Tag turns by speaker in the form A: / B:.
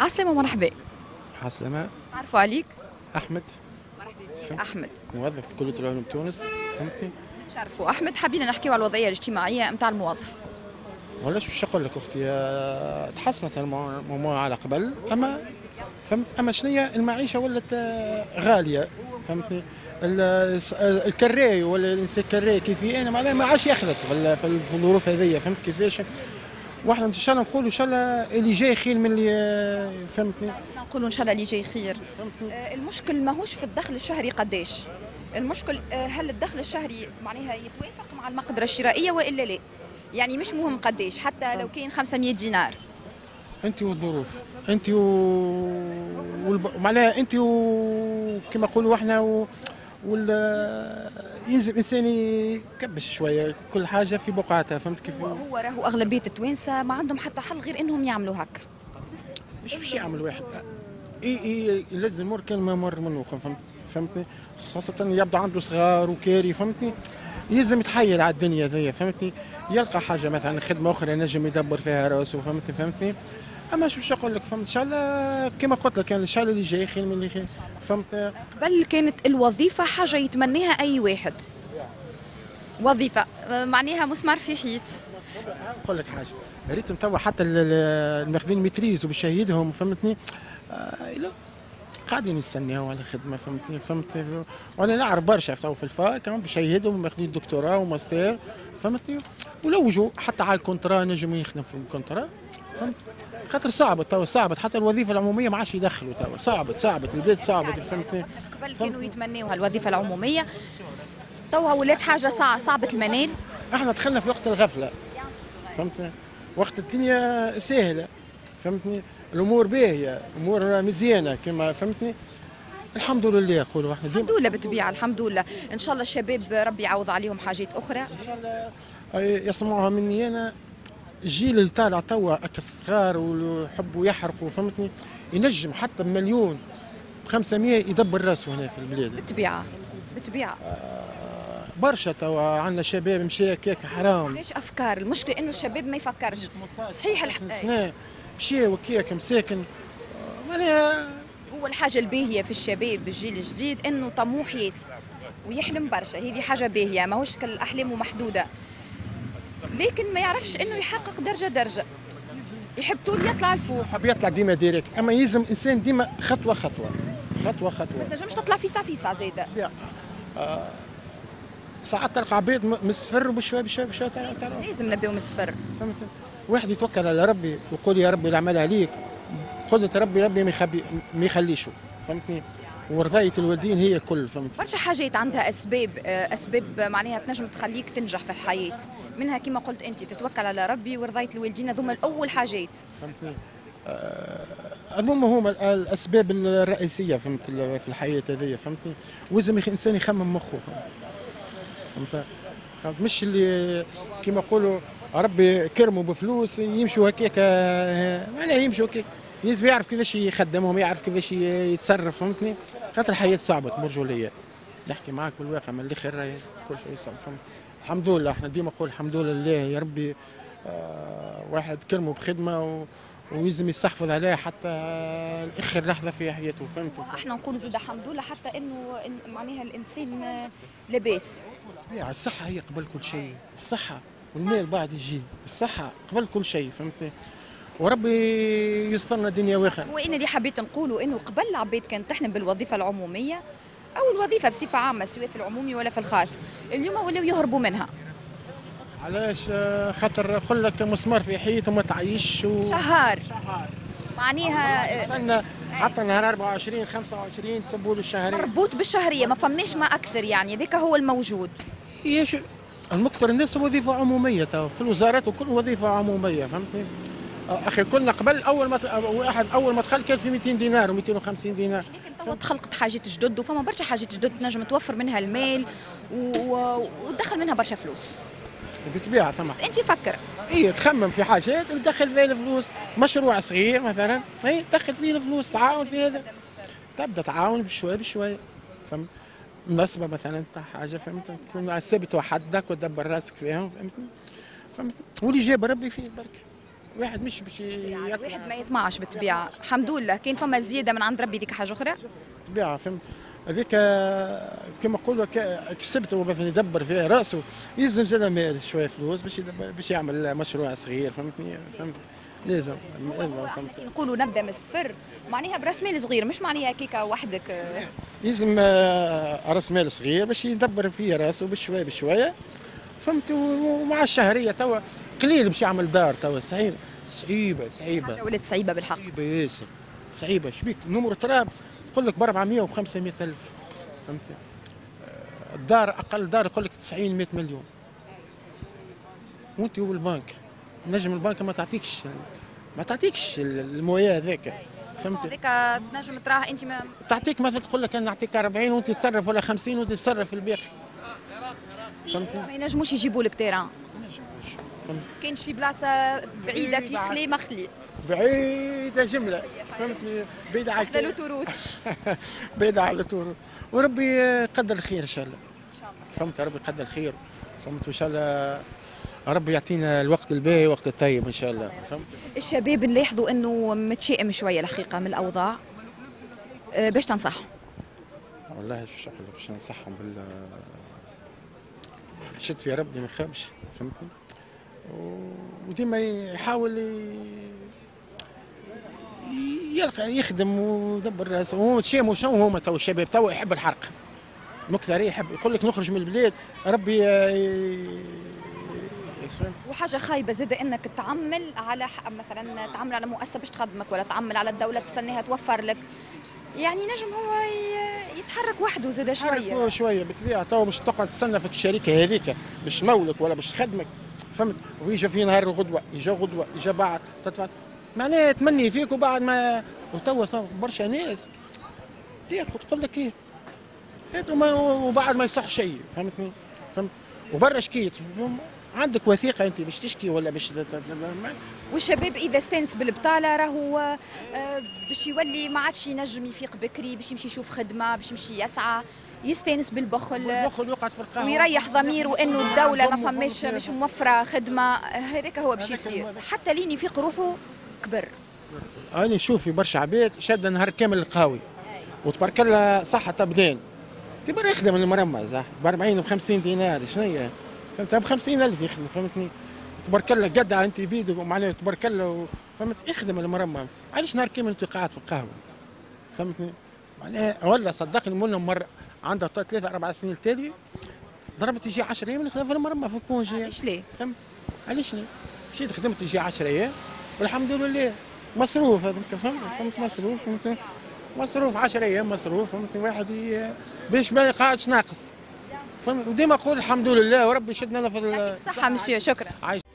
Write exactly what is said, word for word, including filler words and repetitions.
A: عسلامة مرحبا.
B: عسلامة.
A: تعرفوا عليك؟
B: أحمد.
A: مرحبا بك أحمد.
B: موظف في كلية العلوم تونس، فهمتني؟
A: نشرفوا أحمد، حابين نحكيو على الوضعية الاجتماعية نتاع الموظف.
B: ولا شو نقول لك أختي، آه، تحسنت الموضوع على قبل، أما فهمت، أما شنية المعيشة ولت آه، غالية، فهمتني؟ ال- آه، الكراي ولا الانسان الكراي كيف انا معناها ما عادش يخلط في في الظروف هذيا، فهمت كيفاش؟ واحنا ان شاء الله نقولوا ان شاء الله اللي جاي خير من اللي آه، فهمتني؟
A: نقولوا إن شاء الله اللي جاي خير. آه، المشكل ماهوش في الدخل الشهري قداش؟ المشكل آه، هل الدخل الشهري معناها يتوافق مع المقدرة الشرائية وإلا لا؟ يعني مش مهم قداش، حتى لو كان خمسمائة دينار.
B: انت والظروف، انت و والب... معناها انت و كما نقولوا احنا و... وال يلزم الانسان يكبش شويه كل حاجه في بقعتها، فهمت كيف؟
A: هو راهو أغلبية التوانسة ما عندهم حتى حل غير إنهم يعملوا هكا.
B: مش باش يعمل واحد اي اي يلزم مر كلمه مر منه، فهمت فهمتني؟ خاصه يبدا عنده صغار وكاري، فهمتني؟ يلزم يتحايل على الدنيا ذي، فهمتني؟ يلقى حاجه مثلا خدمه اخرى نجم يدبر فيها راسه، فهمتني فهمتني؟ اما شو باش نقول لك، فهمت؟ ان شاء الله كما قلت لك ان شاء الله اللي جاي خير من اللي خير، فهمت؟
A: قبل كانت الوظيفة حاجة يتمناها أي واحد. وظيفة آه، معناها مسمار في حيط.
B: نقول لك حاجه، ريت توا حتى ال- ال- الماخذين ميتريز وبشهيدهم، فهمتني؟ آه لا قاعدين يستناو على خدمه، فهمتني فهمتني؟ وانا نعرف برشا تو في الفا كانوا بشهيدهم ماخذين دكتوراه وماستر، فهمتني؟ ولوجوا حتى على الكونترا نجم يخدم في الكونترا، فهمت؟ خاطر صعبت تو، صعبت حتى الوظيفه العموميه ما عادش يدخلوا تو، صعبت صعبت البلاد صعبت، فهمتني؟
A: قبل كانوا يتمناوها الوظيفة العمومية، توا ولات حاجة صع- صعبة المنال.
B: احنا دخلنا في وقت الغفله، فهمتني؟ وقت الدنيا سهله، فهمتني؟ الامور باهيه، امور مزيانه كما فهمتني؟ الحمد لله يقولوا احنا
A: الحمد لله بالطبيعة، الحمد لله. إن شاء الله الشباب ربي يعوض عليهم حاجات أخرى.
B: ان شاء الله يسمعوها مني انا. الجيل اللي طالع توا الصغار ويحبوا يحرقوا، فهمتني؟ ينجم حتى بمليون ب خمسمائة يدبر راسه هنا في البلاد.
A: بالطبيعة بالطبيعة.
B: برشا توا عندنا شباب مشى كيك حرام.
A: ليش أفكار؟ المشكلة إنه الشباب ما يفكرش. صحيح الح...
B: سنة مشى وكيك مساكن، معناها
A: هو الحاجة الباهية في الشباب الجيل الجديد إنه طموح ياسر ويحلم برشا، هذه حاجة باهية، ماهوش كل أحلامه محدودة، لكن ما يعرفش إنه يحقق درجة درجة، يحب طول يطلع لفوق.
B: حب يطلع ديما ديريكت، اما يلزم انسان ديما خطوه خطوه خطوه خطوه.
A: ما تنجمش تطلع فيسا فيسا زايدة.
B: آه ساعات تلقى عباد من الصفر وبشوي بشوي بشوي تعرف.
A: لازم نبداو من الصفر.
B: فهمت؟ واحد يتوكل على ربي ويقول يا ربي العمل عليك، قدرة ربي ربي ما يخبي ما يخليشه، فهمتني؟ ورضاية الوالدين هي الكل، فهمت؟
A: برشا حاجات عندها اسباب، آه، اسباب معناها تنجم تخليك تنجح في الحياه، منها كما قلت انت تتوكل على ربي ورضايه الوالدين، هذوما الاول حاجات.
B: فهمتني؟ آه، هذوما هما الاسباب الرئيسيه، فهمت؟ في الحياه هذه، فهمتني؟ ولازم الانسان يخمم مخه، فهمت؟ فهمت؟ مش اللي كما يقولوا ربي كرمه بفلوس يمشوا هكاك، معناها يمشوا هكاك، لازم يعرف كيفاش يخدمهم، يعرف كيفاش يتصرف، فهمتني؟ خاطر الحياه صعبه مرجوليه. نحكي معاك بالواقع من الاخر راهي كل شيء صعب، فهمت؟ الحمد لله، احنا ديما نقول الحمد لله يا ربي، آه واحد كرمه بخدمه و ويلزم يستحفظ عليها حتى اخر لحظه في حياته، فهمت؟
A: احنا نقولوا زاد الحمد لله حتى انه إن- معناها الانسان آه، لاباس.
B: طبيعة الصحه هي قبل كل شيء، الصحه والمال بعد يجي، الصحه قبل كل شيء، فهمتني؟ وربي يسترنا دنيا واخره.
A: وانا اللي حبيت نقوله انه قبل العباد كانت تحلم بالوظيفه العموميه او الوظيفه بصفه عامه سواء في العمومي ولا في الخاص، اليوم ولاو يهربوا منها.
B: علاش؟ آه، خاطر يقول لك مسمار في حيط وما تعيش و...
A: شهر معناها آه،
B: استنى حتى نهار أربعة وعشرين خمسة وعشرين يسبوا له الشهرين.
A: مربوط بالشهرية، ما فماش ما أكثر، يعني ذاك هو الموجود.
B: هي شو المكثر الناس وظيفه عموميه تو في الوزارات وكل وظيفه عموميه، فهمتني؟ آه، اخي كنا قبل اول ما ت- واحد اول ما دخل كان في مئتين دينار و250 دينار.
A: لكن توا تخلقت حاجات جدد وفما برشا حاجات جدد تنجم توفر منها المال و... و... وتدخل منها برشا فلوس.
B: بالطبيعه ثم
A: انت فكر.
B: اي تخمم في حاجات تدخل فيها الفلوس، مشروع صغير مثلا اي تدخل فيه الفلوس، تعاون في هذا، تبدا تعاون بشوي بشوي، فهمت؟ مناسبه مثلا تاع حاجه، فهمت؟ تكون ثابت وحدك وتدبر راسك فيها، فهمتني؟ فهمت؟ واللي جاب ربي فيه بركه. واحد مش باش
A: يعني واحد ما يطمعش بالطبيعه، الحمد لله كاين فما زياده من عند ربي، ديك حاجه اخرى.
B: طبيعه فهمت. هذيك كما نقولوا كسبته مثلا يدبر فيها راسه، يلزم زاد مال شويه فلوس باش باش يعمل مشروع صغير فهمتني. فهمت لازم فهمت.
A: نقولوا نبدا من الصفر معناها براس مال صغير، مش معناها كيكه وحدك.
B: يلزم راس مال صغير باش يدبر فيه راسه بشويه بشويه فهمت. ومع الشهريه توا قليل باش يعمل دار توا. صحيح صعيبه صعيبه
A: حاجه ولات صعيبه بالحق.
B: صعيبه ياسر صعيبه. شبيك نمر تراب تقول لك ب أربعمائة و خمسمائة ألف فهمت. الدار اقل دار يقول لك تسعين مائة مليون. وانت والبنك نجم البنك ما تعطيكش ما تعطيكش المويه هذاك فهمت.
A: هذيك تنجم تراه انت ما
B: تعطيك مثلا تقول لك انا نعطيك أربعين وانت تتصرف، ولا خمسين وانت تتصرف في الباقي فهمتني.
A: ما ينجموش يجيبوا لك تيران.
B: ما ينجموش فهمت.
A: كاينش في بلاصه بعيده في خلي مخلي
B: بعيده جمله فهمتني. بعيده على
A: الوتروت
B: بعيده على الوتروت. وربي يقدر الخير ان شاء الله. ان شاء الله فهمت. ربي يقدر الخير فهمت. وان شاء الله ربي يعطينا الوقت الباهي وقت الطيب ان شاء الله فهمت.
A: الشباب نلاحظوا انه متشائم شويه الحقيقه من الاوضاع، أه باش تنصحهم؟
B: والله الشغل باش ننصحهم بال شد في ربي ما يخافش فهمتني. وديما يحاول يلقى يخدم ويدبر راسه. هو تشاموا شنو هما تو الشباب تو يحب الحرق مكثر، يحب يقول لك نخرج من البلاد ربي يسلم.
A: وحاجه خايبه زاد انك تعمل على مثلا تعمل على مؤسسه باش تخدمك، ولا تعمل على الدوله تستناها توفر لك، يعني نجم هو يتحرك وحده زاد شويه.
B: هو شويه بالطبيعه تو باش تقعد تستنى في الشركه هذيك باش تمولك ولا باش تخدمك فهمت. ويجي في نهار غدوه يجي غدوه يجي بعد تدفع معناها تمني فيك. وبعد ما وتوا برشا ناس تاخذ تقول لك ايه وبعد ما يصح شيء فهمتني. فهمت. وبرا شكيت عندك وثيقه انت باش تشكي ولا باش.
A: والشباب اذا استانس بالبطاله راهو باش يولي ما عادش ينجم يفيق بكري، باش يمشي يشوف خدمه، باش يمشي يسعى، يستانس بالبخل
B: بالبخل يقعد في القهوه
A: ويريح ضمير وانه الدوله ما فماش مش موفره خدمه. هذاك هو باش يصير حتى لين يفيق روحه كبر.
B: انا نشوف في برشا عباد شاده نهار كامل القهاوي وتبارك الله صحه ابدان تبرا يخدم المرمى صح ب أربعين و خمسين دينار شنيا فهمت. ب خمسين ألف يخدم فهمتني. تبارك الله قدع انت بيدك ومعناها تبارك الله فهمت. يخدم المرمى علاش نهار كامل انت قاعد في القهوه فهمتني. معناها ولا صدقني مولنا مره عندها ثلاثة أربع سنين التالي ضربت يجي عشرة ايام نخدم في المرمى في الكونجي.
A: علاش ليه؟
B: فهمت علاش ليه؟ مشيت خدمت يجي عشرة ايام والحمد لله مصروف هذاك فهمت. فهمت مصروف فهمت. مصروف عشرة ايام مصروف فهمت. واحد باش ما يقعدش ناقص فهمت. وديما نقول الحمد لله وربي شدنا لنا في
A: يعطيك الصحه مسيو. شكرا.